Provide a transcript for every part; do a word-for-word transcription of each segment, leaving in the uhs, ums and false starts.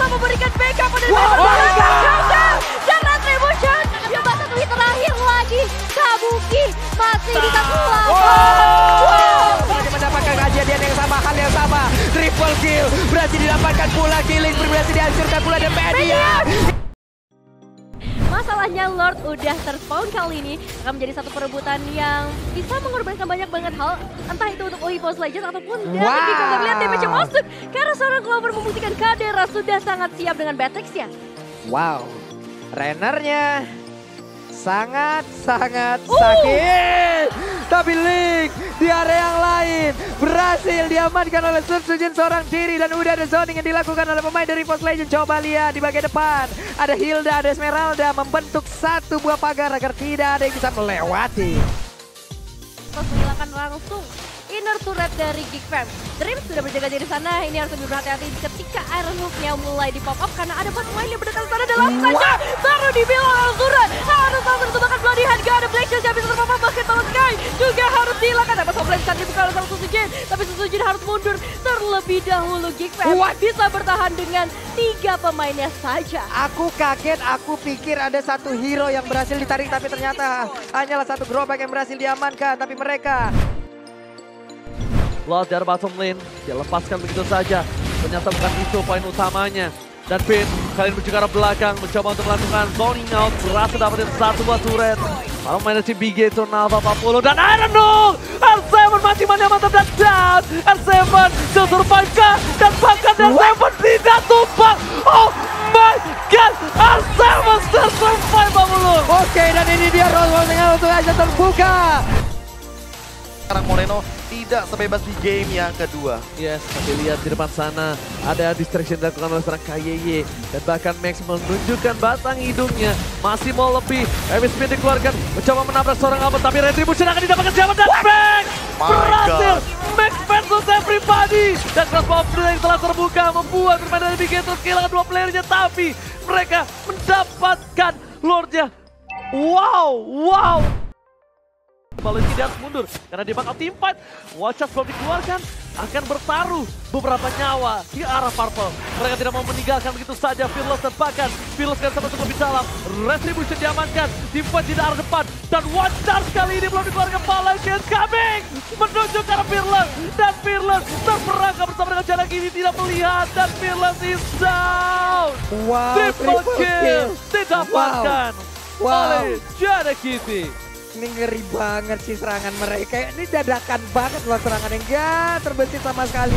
berusaha memberikan backup pada Wow, Diamond. oh my Counter dan Retribution. Coba satu hit terakhir lagi. Kabuki masih di satu lawan. Wow. Mereka mendapatkan kejadian yang sama, hal yang sama. Triple kill berhasil didapatkan pula, killing berhasil dihancurkan pula dan media. Masalahnya Lord udah terspawn kali ini akan menjadi satu perebutan yang bisa mengorbankan banyak banget hal, entah itu untuk Olympus Legends ataupun dari Wow. kita melihat damage yang masuk karena seorang Clover membuktikan Kadera sudah sangat siap dengan Batex ya. Wow, Rennernya sangat-sangat Uh. sakit. Tapi Link di area yang lain berhasil diamankan oleh Sun Sujin seorang diri. Dan udah ada zoning yang dilakukan oleh pemain dari Force Legend. Coba lihat di bagian depan. Ada Hilda, ada Esmeralda membentuk satu buah pagar agar tidak ada yang bisa melewati. Terus menghilangkan langsung inner turret dari Geek Fam. Dream sudah berjaga di sana, ini harus lebih berhati-hati ketika Iron Hook-nya mulai di pop up karena ada bot lain yang berdekatan sana dalam saja. Baru dibilang Alzura harus langsung ditembakkan Bloody Hand, gak ada Black Shield yang bisa terpapar, bahkan Power Sky juga harus dihilangkan. Dapat Soblend saat dibuka oleh Susujin, tapi Susujin harus mundur terlebih dahulu. Geek Fam bisa bertahan dengan tiga pemainnya saja. Aku kaget, aku pikir ada satu hero yang berhasil ditarik, tapi ternyata hanyalah satu gerobak yang berhasil diamankan. Tapi mereka Loud dari bottom lane, dia lepaskan begitu saja. Ternyata bukan itu poin utamanya. Dan Pin kali ini menuju ke arah belakang, mencoba untuk melakukan zoning out. Berhasil dapetin satu buah turret. Para pemain dari Big Gate, Tornado, empat puluh. Dan Iron Hook! R tujuh masih mantap dan down. R tujuh still survive kah? Dan bahkan R tujuh tidak tumpang. Oh my god! R tujuh still survive, empat puluh. oke, dan ini dia roll dengan untuk aja terbuka. Sekarang Moreno tidak sebebas di game yang kedua. Yes, tapi lihat di depan sana ada distraction dilakukan oleh seorang K Y Y. Dan bahkan Max menunjukkan batang hidungnya. Masih mau lebih. Heavy Spin dikeluarkan, mencoba menabrak seorang Albert. Tapi Retribution akan didapatkan siapa? Dan Max berhasil! Max versus everybody! Dan crossbow yang telah terbuka membuat bermain dari Big Gate terus kehilangan dua playernya. Tapi mereka mendapatkan Lordnya. Wow, wow! Valenti harus mundur karena dia bakal team fight. Watch out belum dikeluarkan, akan bertaruh beberapa nyawa di arah Purple. Mereka tidak mau meninggalkan begitu saja Fearless dan bahkan Fearless kan sempat untuk lebih dalam. Retribution diamankan, team fight di arah depan. Dan Watch out kali ini belum dikeluarkan. Valenti coming menuju ke arah Fearless. Dan Fearless terperangkap bersama dengan jarak ini tidak melihat. Dan Fearless is down. Wow, Triple kill didapatkan Wow. Wow. oleh Jana Kitty. Ini ngeri banget sih serangan mereka. Ini dadakan banget loh serangan yang gak terbesit sama sekali.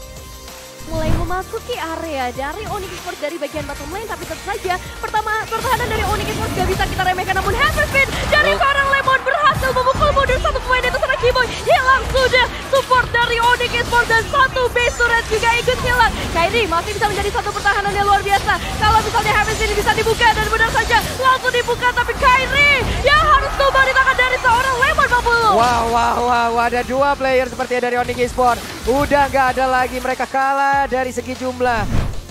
Mulai memasuki area dari Onyx Esports dari bagian bottom lane, tapi tentu saja pertama pertahanan dari Onyx Esports gak bisa kita remehkan, namun Heavy Spin dari seorang Lemon berhasil memukul mundur satu pemain itu seorang Keyboy. Hilang sudah support dari Onyx Esports dan satu base turret juga ikut hilang. Kairi masih bisa menjadi satu pertahanan yang luar biasa. Kalau misalnya Heavy Spin bisa dibuka dan benar saja langsung dibuka, tapi Kairi yang harus coba di tangan dari seorang Lemon empat puluh. Wow, wow, wow, ada dua player seperti dari Onyx Esports. Udah gak ada lagi, mereka kalah dari segi jumlah.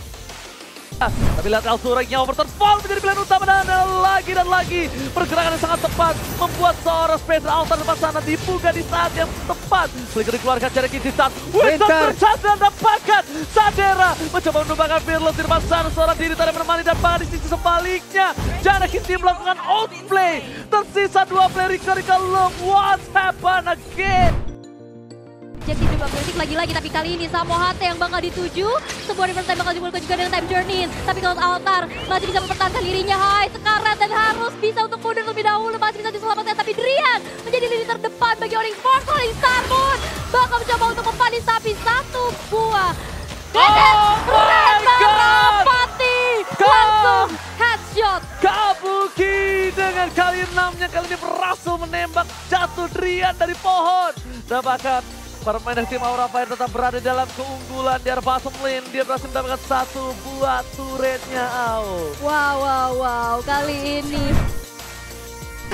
Tapi lihat Alzura yang overturn fall menjadi pilihan utama dan lagi dan lagi pergerakan yang sangat tepat membuat seorang Special Altar depan sana dibuka di saat yang tepat. Seliger dikeluarkan cara Kitty saat Winter berchance dan dapatkan Sadera mencoba menumbangkan Fearless di depan sana. Seorang diri tadi menemani dan bahkan di sisi sebaliknya Jana Kitty melakukan outplay. Tersisa dua player Rico Look. What happened again? Jadi juga politik lagi-lagi, tapi kali ini Samoa H T yang bakal dituju. Sebuah reverse time bakal dimulai juga dengan time journey. Tapi kalau Altar masih bisa mempertahankan dirinya. Hai, Sekarat dan harus bisa untuk mundur lebih dahulu. Masih bisa diselamatkan, tapi Drian menjadi lini terdepan bagi Onyx Esports. Onyx Starboard bakal mencoba untuk membalas, tapi satu buah Oh my god! Pati langsung headshot. Kabuki dengan kali enamnya kali ini berhasil menembak jatuh Drian dari pohon. Dan bahkan para pemain dari tim Aura Fire tetap berada dalam keunggulan di arah bottom lane. Dia berhasil mendapatkan satu buah turretnya. Au. Wow, wow, wow. Kali ini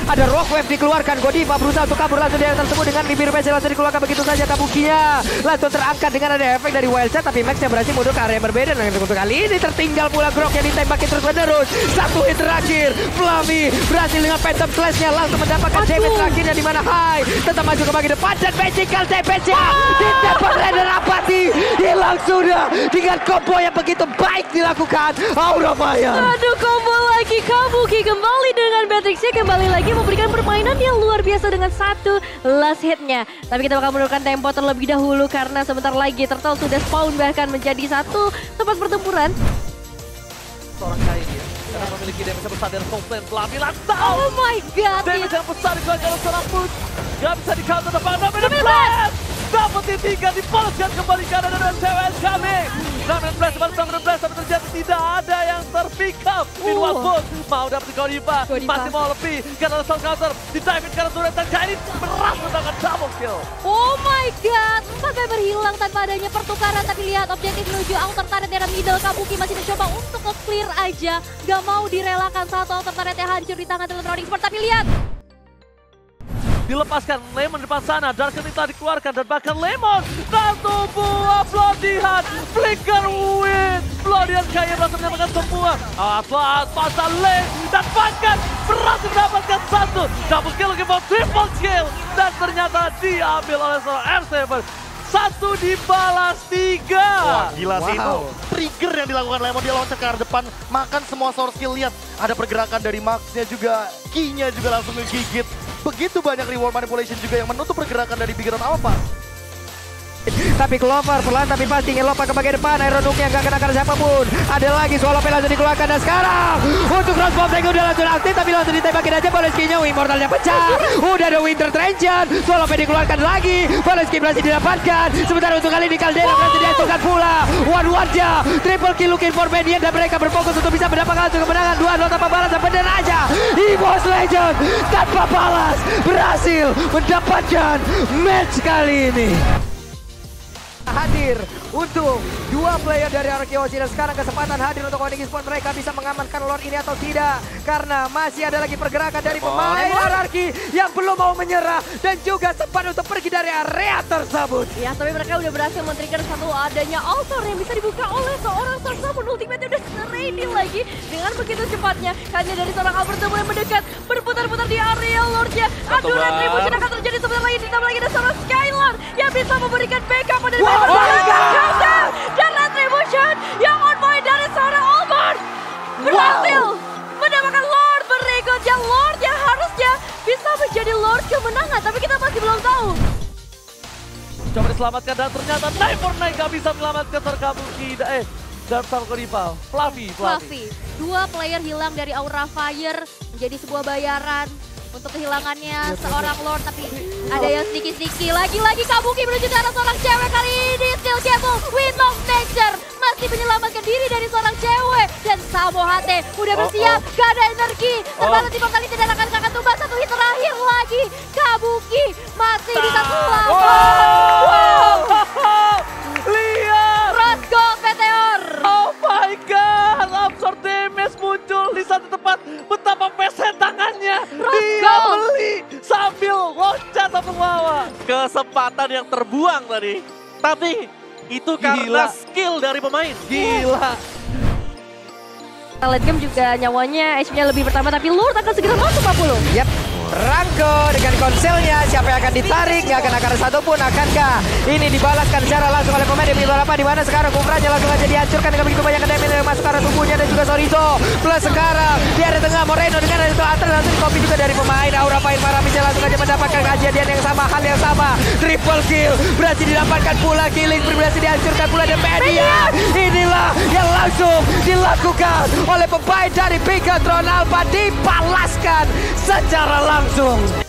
Ada rock wave dikeluarkan. Godiva berusaha untuk kabur langsung dari tersebut dengan bibir P C langsung dikeluarkan begitu saja. Kabukinya langsung terangkat dengan ada efek dari wild shot, tapi Max yang berhasil mundur ke area yang berbeda. Dan untuk kali ini tertinggal pula Grok yang ditembaki terus menerus. Satu hit terakhir, Flavi berhasil dengan Phantom Slash-nya langsung mendapatkan damage terakhirnya di mana Hai tetap maju ke bagian depan dan magical damage nya ditembak Raider Apathy, hilang sudah dengan combo yang begitu baik dilakukan Aura Fire. Aduh, combo lagi Kabuki kembali dengan Matrix-nya, kembali lagi memberikan permainan yang luar biasa dengan satu last hit-nya. Tapi kita bakal menurunkan tempo terlebih dahulu karena sebentar lagi Turtle sudah spawn bahkan menjadi satu tempat pertempuran. Seorang kain dia. Karena memiliki damage yang besar dari top lane. Flavi langsung. Oh my god. Damage yang besar dikeluarkan oleh seorang Push. Gak bisa di counter depan. Ramen Blast. Dapat tiga dipoloskan kembali ke arah dari C W S kami. Ramen Blast depan Ramen Blast. Tapi terjadi tidak ada yang terpick up. Meanwhile Push mau dapat di Godiva. Masih mau lebih. Karena ada sound counter. Di dive karena turret dan kain berat mendapatkan double kill. Oh my god. Empat member hilang tanpa adanya pertukaran. Tapi lihat objektif menuju outer turret daerah middle. Kabuki masih mencoba untuk nge-clear aja. Gak mau direlakan satu outer turret yang hancur di tangan Electronic Sport. Tapi lihat. Dilepaskan Lemon depan sana, Dark Knight telah dikeluarkan dan bahkan Lemon satu buah Bloody Hand, Flicker Win, Bloody Hand kayak berhasil mendapatkan semua. Awas pasal lane dan bahkan berhasil mendapatkan satu double kill lagi for triple kill dan ternyata diambil oleh seorang R tujuh. Satu dibalas tiga. Wah, gila sih itu. Wow. Trigger yang dilakukan Lemon, dia loncat ke arah depan, makan semua source skill. Lihat, ada pergerakan dari Max-nya juga, Key-nya juga langsung ngegigit. Begitu banyak reward manipulation juga yang menutup pergerakan dari Bigeron Alpha. Tapi Clover perlahan tapi pasti ngelopak ke bagian depan. Iron Hook yang gak kena-kena siapapun. Ada lagi Swallow langsung dikeluarkan dan sekarang untuk Crossbow Tank udah langsung aktif tapi langsung ditembakin aja Boleski-nya. Immortalnya pecah. Udah ada Winter Trenchant. Swallow dikeluarkan lagi. Boleski berhasil didapatkan. Sementara untuk kali ini Caldera berhasil dihancurkan pula. One-one-nya. Triple kill looking for Median dan mereka berfokus untuk bisa mendapatkan langsung kemenangan. Dua nol tanpa balas dan bener aja. EVOS Legend tanpa balas berhasil mendapatkan match kali ini. Hadir untuk dua player dari Arkeosi dan sekarang kesempatan hadir untuk Onyx Esports, mereka bisa mengamankan Lord ini atau tidak karena masih ada lagi pergerakan dari pemain Arki yang belum mau menyerah dan juga sempat untuk pergi dari area tersebut. Ya, tapi mereka udah berhasil men-trigger satu adanya altar yang bisa dibuka oleh seorang Sarsamun. Ultimate udah ready lagi dengan begitu cepatnya. Hanya dari seorang Albert yang mendekat berputar-putar di area Lordnya. Aduh, retribution akan terjadi sebentar lagi. Ditambah lagi ada seorang Skylar yang bisa memberikan backup pada Wow, oh my God. dan retribution yang on point dari seorang Albert berhasil mendapatkan Lord berikutnya. Lord yang harusnya bisa menjadi Lord kemenangan, tapi kita masih belum tahu. Coba diselamatkan dan ternyata Night for Night gak bisa menyelamatkan Sarkabuki. Eh, dan Sarkorival. Flavi, Fluffy. Dua player hilang dari Aura Fire menjadi sebuah bayaran untuk kehilangannya seorang Lord, tapi ada yang sedikit-sedikit. Lagi-lagi Kabuki menuju ke arah seorang cewek kali ini. Still Cable, Wind of Nature masih menyelamatkan diri dari seorang cewek. Dan Samo Hate udah bersiap, oh, oh. gak ada energi. Terbalas di mortality dan akan akan tumbang satu hit terakhir lagi. Kabuki masih bisa selamat. Wow. Wow. Lihat. Rosco Meteor. Oh my god, absorb damage muncul di satu tempat. Betapa peset tangannya. Dia beli sambil loncat satu bawah. Kesempatan yang terbuang tadi. Tapi itu karena Gila. skill dari pemain. Gila. Late game juga nyawanya H P-nya lebih pertama, tapi Lord akan segera masuk empat puluh. Yap. Ranko dengan konselnya, siapa yang akan ditarik, nggak akan akan satupun. Akankah ini dibalaskan secara langsung oleh pemain di balapan, di mana sekarang Kumranya langsung aja dihancurkan dengan begitu banyak damage yang masuk ke arah tubuhnya dan juga Sorizo. Plus sekarang di area tengah Moreno dengan ada itu antar langsung di copy juga dari pemain Aura Fire. Maramisnya langsung aja mendapatkan kejadian yang sama, hal yang sama. Triple kill berhasil didapatkan pula, killing berhasil dihancurkan pula dan Median. Inilah yang langsung dilakukan oleh pemain dari Bigetron Alpha, dibalaskan secara langsung.